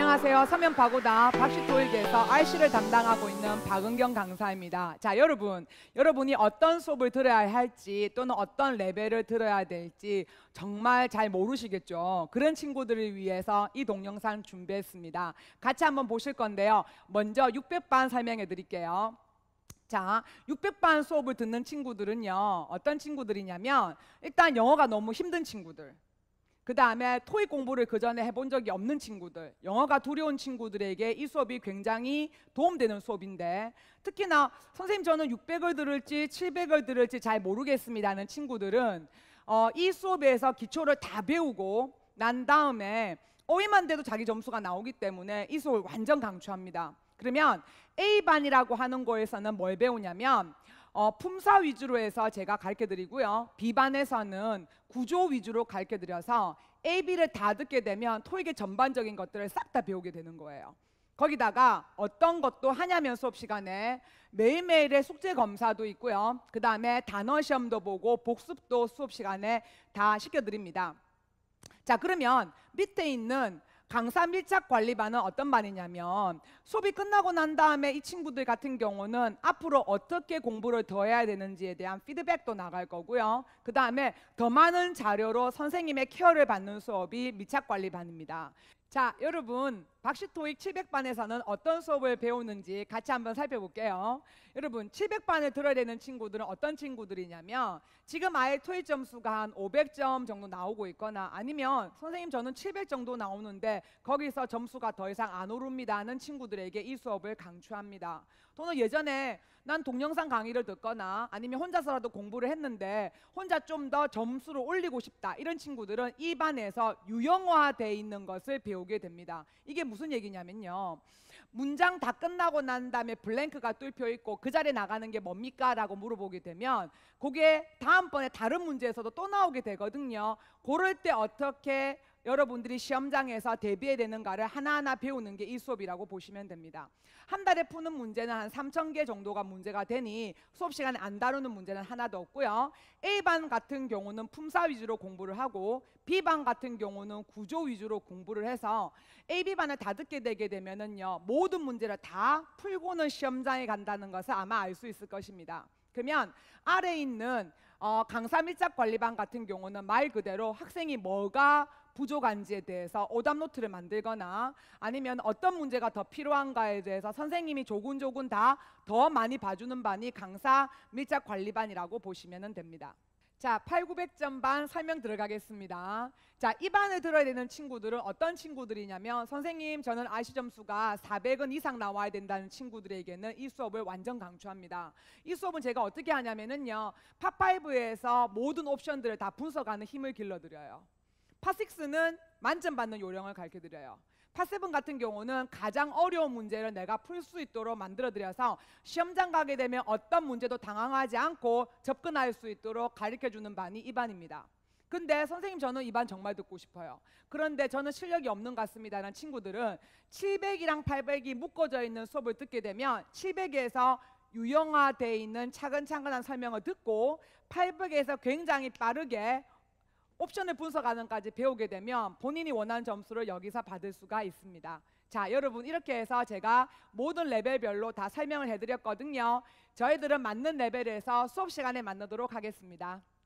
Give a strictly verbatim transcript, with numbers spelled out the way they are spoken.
안녕하세요. 서면파고다 박씨토익에서 알씨를 담당하고 있는 박은경 강사입니다. 자, 여러분, 여러분이 어떤 수업을 들어야 할지 또는 어떤 레벨을 들어야 될지 정말 잘 모르시겠죠. 그런 친구들을 위해서 이 동영상 준비했습니다. 같이 한번 보실 건데요. 먼저 육백 반 설명해 드릴게요. 자, 육백 반 수업을 듣는 친구들은요, 어떤 친구들이냐면 일단 영어가 너무 힘든 친구들, 그 다음에 토익 공부를 그 전에 해본 적이 없는 친구들, 영어가 두려운 친구들에게 이 수업이 굉장히 도움되는 수업인데, 특히나 선생님 저는 육백을 들을지 칠백을 들을지 잘 모르겠습니다 하는 친구들은 어, 이 수업에서 기초를 다 배우고 난 다음에 어휘만 돼도 자기 점수가 나오기 때문에 이 수업을 완전 강추합니다. 그러면 A반이라고 하는 거에서는 뭘 배우냐면 어, 품사 위주로 해서 제가 가르쳐드리고요. B반에서는 구조 위주로 가르쳐드려서 A, B를 다 듣게 되면 토익의 전반적인 것들을 싹 다 배우게 되는 거예요. 거기다가 어떤 것도 하냐면 수업 시간에 매일매일의 숙제 검사도 있고요. 그 다음에 단어 시험도 보고 복습도 수업 시간에 다 시켜드립니다. 자, 그러면 밑에 있는 강사 밀착 관리반은 어떤 반이냐면 수업이 끝나고 난 다음에 이 친구들 같은 경우는 앞으로 어떻게 공부를 더 해야 되는지에 대한 피드백도 나갈 거고요. 그 다음에 더 많은 자료로 선생님의 케어를 받는 수업이 밀착 관리반입니다. 자, 여러분, 박씨토익 칠백 반에서는 어떤 수업을 배우는지 같이 한번 살펴볼게요. 여러분, 칠백 반을 들어야 되는 친구들은 어떤 친구들이냐면 지금 아예 토익 점수가 한 오백 점 정도 나오고 있거나 아니면 선생님 저는 칠백 정도 나오는데 거기서 점수가 더 이상 안 오릅니다 하는 친구들에게 이 수업을 강추합니다. 또는 예전에 난 동영상 강의를 듣거나 아니면 혼자서라도 공부를 했는데 혼자 좀 더 점수를 올리고 싶다 이런 친구들은 이 반에서 유형화되어 있는 것을 배우게 됩니다. 이게 무슨 얘기냐면요, 문장 다 끝나고 난 다음에 블랭크가 뚫혀 있고 그 자리에 나가는 게 뭡니까? 라고 물어보게 되면 그게 다음번에 다른 문제에서도 또 나오게 되거든요. 그럴 때 어떻게 여러분들이 시험장에서 대비해야 되는가를 하나하나 배우는 게 이 수업이라고 보시면 됩니다. 한 달에 푸는 문제는 한 삼천 개 정도가 문제가 되니 수업 시간에 안 다루는 문제는 하나도 없고요. A반 같은 경우는 품사 위주로 공부를 하고 B반 같은 경우는 구조 위주로 공부를 해서 A, B반을 다 듣게 되게 되면은요, 모든 문제를 다 풀고는 시험장에 간다는 것을 아마 알 수 있을 것입니다. 그러면 아래에 있는 어, 강사 밀착 관리반 같은 경우는 말 그대로 학생이 뭐가 부족한지에 대해서 오답 노트를 만들거나 아니면 어떤 문제가 더 필요한가에 대해서 선생님이 조근조근 다 더 많이 봐주는 반이 강사 밀착 관리반이라고 보시면 됩니다. 자, 팔구백 점 반 설명 들어가겠습니다. 자, 이 반을 들어야 되는 친구들은 어떤 친구들이냐면 선생님 저는 알씨 점수가 사백은 이상 나와야 된다는 친구들에게는 이 수업을 완전 강추합니다. 이 수업은 제가 어떻게 하냐면은요, 팟파이브에서 모든 옵션들을 다 분석하는 힘을 길러드려요. 팟식스는 만점 받는 요령을 가르쳐드려요. 팟세븐 같은 경우는 가장 어려운 문제를 내가 풀 수 있도록 만들어드려서 시험장 가게 되면 어떤 문제도 당황하지 않고 접근할 수 있도록 가르쳐주는 반이 이 반입니다. 근데 선생님 저는 이 반 정말 듣고 싶어요. 그런데 저는 실력이 없는 것 같습니다 라는 친구들은 칠백이랑 팔백이 묶어져 있는 수업을 듣게 되면 칠백에서 유형화되어 있는 차근차근한 설명을 듣고 팔백에서 굉장히 빠르게 옵션을 분석하는 까지 배우게 되면 본인이 원하는 점수를 여기서 받을 수가 있습니다. 자, 여러분, 이렇게 해서 제가 모든 레벨별로 다 설명을 해드렸거든요. 저희들은 맞는 레벨에서 수업 시간에 만나도록 하겠습니다.